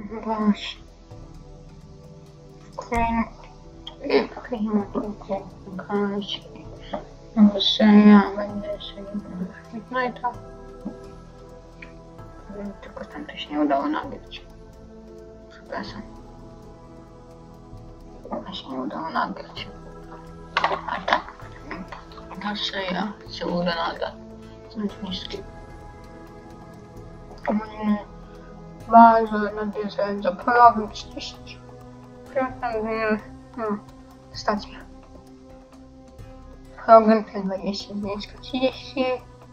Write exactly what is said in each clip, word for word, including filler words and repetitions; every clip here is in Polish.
Właśnie. W kolejnym... W kolejnym odcinku pokażę nowa seria, będzie sobie Fortnite'a. Tylko tam to się nie udało nagrać. Przepraszam. A się nie udało nagrać. A tak, ta seria się uda nagrać. Coś niski. Ogólnie bardzo nadzieję, że za połowę trzydzieści. Program, no, stacja. Program ten dwadzieścia trzydzieści.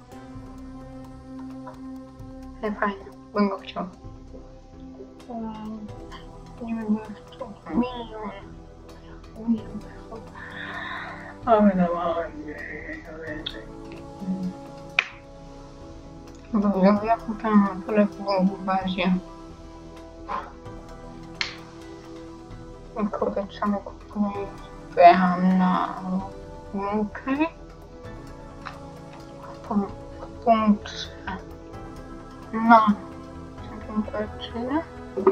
Ale fajnie, bym go chciał. Um, nie wiem, jak to milion. Milion. Ale normalnie. Bo ja kupiłam telefon w bazie. Kupię sam kupuję. Pojechałam na łąkę. W punkcie na temperaturę.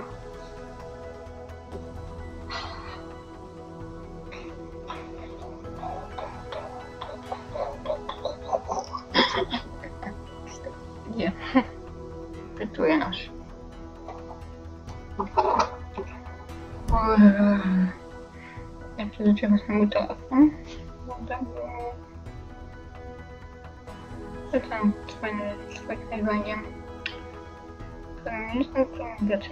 Gdzie? Pytuje nas. Ja przyzwyczaiłem mój telefon. Co tam fajne nagrywanie? Nie jestem tu graczem.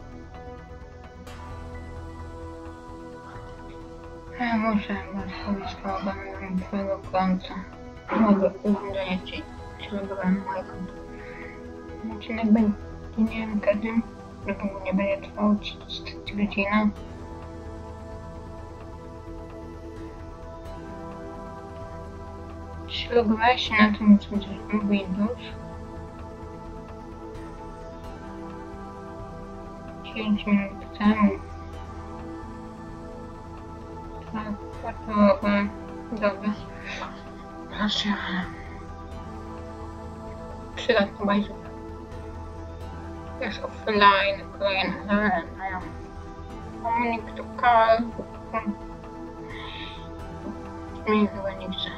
Ja muszę was sprawdzać twojego konta. Mogę urządzenie ci celowałem moje konto. Odcinek będzie, nie wiem, każdym, dlatego nie będzie trwał trzydzieści godzin. Logowałeś się na tym, co będzie Windows. dziewięć minut temu. Tak, gotowe. Dobra. Proszę. Przydatna bajka. Jest offline, kolejna zaręczna. Komunik to kar. Mnie chyba nie chce.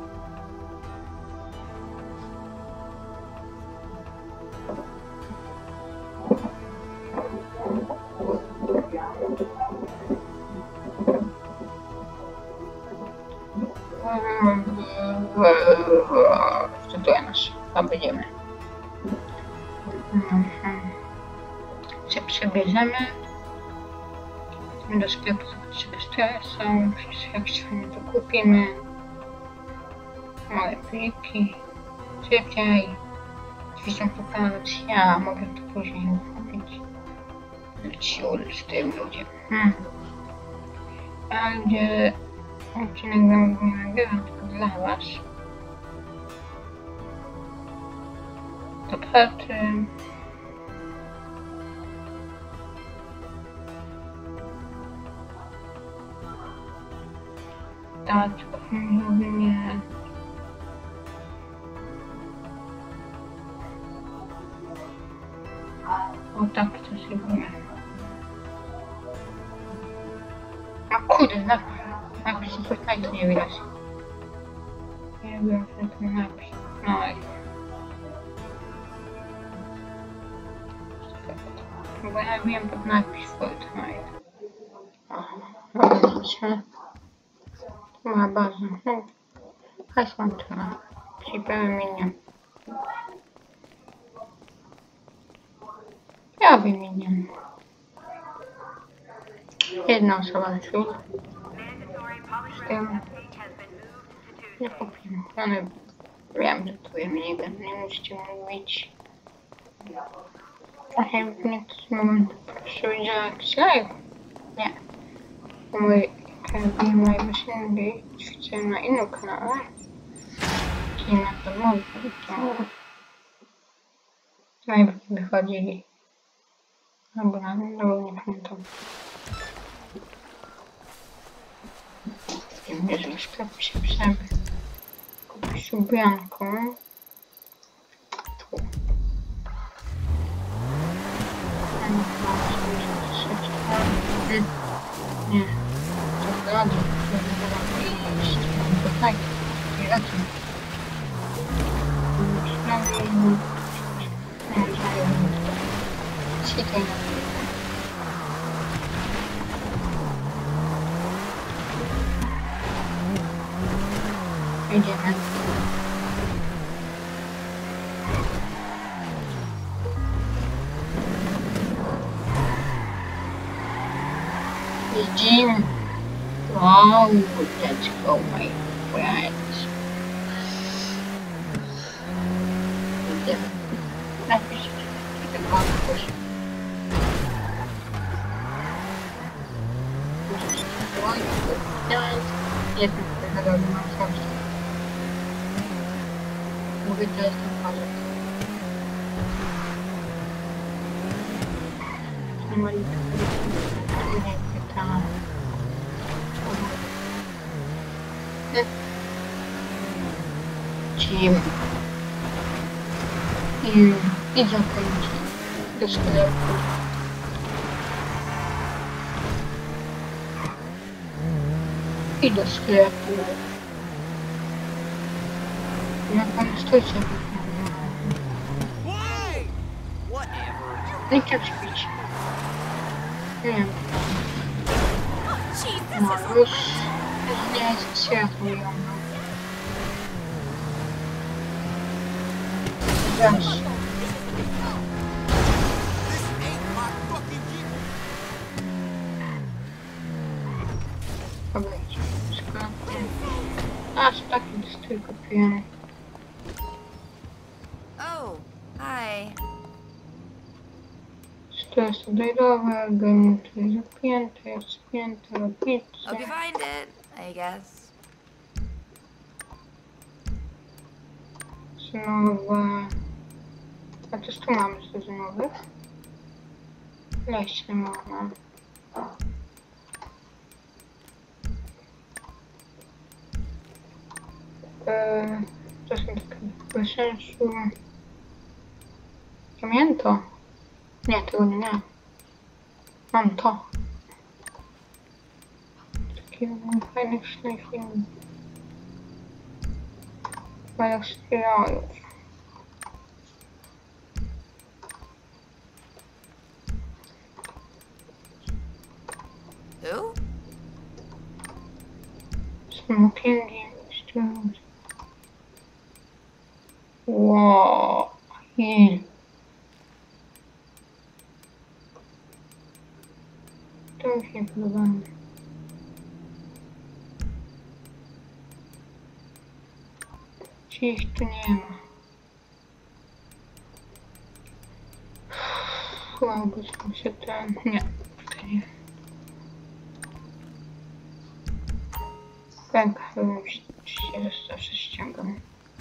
Wczytuję nas, a będziemy. Mhm. Się przebierzemy. Do sklepu zobaczyć stresą, jak się to kupimy. Małe pliki. Szybciej. Oczywiście pokazać, ja mogę to później mówić. Ciul z tym ludzie. Hmm. A gdzie odcinek nie nagrywam tylko dla was. Do pracy. Tak, nie. O tak, to się boję. A kurde, napis Fortnite nie widać. Nie wiem, że to napis. No i... Bo ja wiem pod napis Fortnite. O, zobaczmy. Moja baza. No. Hajs mam tyle. Przyjdziemy mnie. Ja wymienię. Jedna osoba już. Z tym nie kupię. One wiem, że tu mnie nie musicie mówić. A chętnie w którymś momencie proszę będzie jakiś live. Nie. Mój kanał live się ćwiczę na innym kanale. Czyli na domowym. Live wychodzili. Albo na tym, no nie pamiętam. Bierzemy sklep się przemy. Kupić ubranką. Tu. Mhm. Nie. Co zgadza? To chyba iść. To tak. Nie raczej. Przynajmniej... Nie, nie wiem. Sikaj na chwilę. Idziemy. Jedziemy. Wow, let's go, my friends. Idziemy. Napisz ten konkurs. Jestem tego mam serce. Mówię, że jestem chory. Nie ma nic. Nie pytałam. Cim. I, i zakręci do sklepu. I do sklepu. Jak pan stójcie. Nie chcę śpić. Nie wiem. No już nie jest światło ją. Zaś. Dobra, sklepie. Aż taki strój kupiłem. Oh, hi. To jest odejdowe, genie tu jest zapięte, jest spięte, pizza. Hope you find it, I guess. Znowu. A też tu mamy sezonowych. Leśne mamy. Eee, to są takie bez sensu. Pamięto? Nie, tego nie miałem. Mam to. Taki fajny film. Fajnych strojów. Who? Smokingi, strojów. Wow. Yeah. To mi się nie podoba. Czy ich tu nie ma? Chyba byśmy się ten... Nie. To nie. Tak, chyba mi się zawsze ściągam.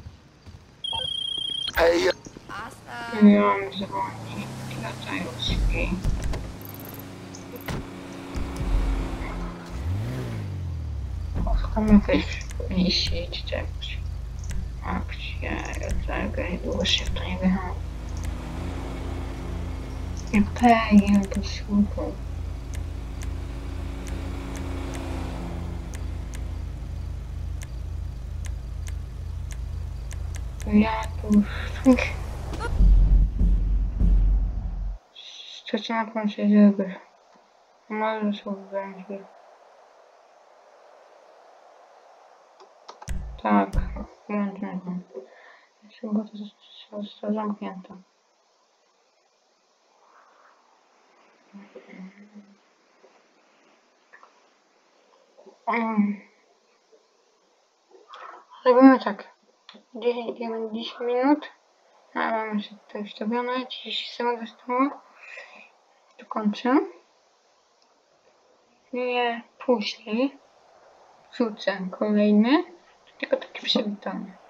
Awesome. Ja mam dzwonić. Latają drzwi. Chcemy wyjść, wisieć czegoś. Akcja, rodzaj, długo się w to nie wychodzi. I peję do słuchu. Ja tu... Chcecie na końcu żeby... Może się będzie. Tak, włączmy go. Jeśli go to zostało zamknięte. Um. Robimy tak. dziesięć, dziesięć minut. A mamy się tutaj wstawione. trzydzieści sekund zostało. To kończę. Nie później wrzucę kolejny. Tylko takie przywitanie.